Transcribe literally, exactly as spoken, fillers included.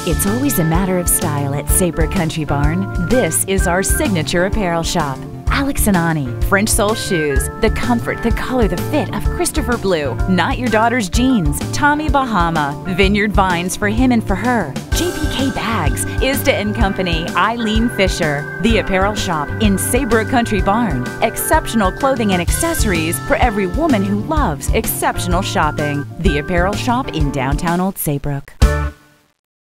It's always a matter of style at Saybrook Country Barn. This is our signature apparel shop. Alex and Ani, French sole shoes, the comfort, the color, the fit of Christopher Blue, not your daughter's jeans, Tommy Bahama, Vineyard Vines for him and for her, J P K Bags, Isda and Company, Eileen Fisher, the apparel shop in Saybrook Country Barn. Exceptional clothing and accessories for every woman who loves exceptional shopping. The apparel shop in downtown Old Saybrook.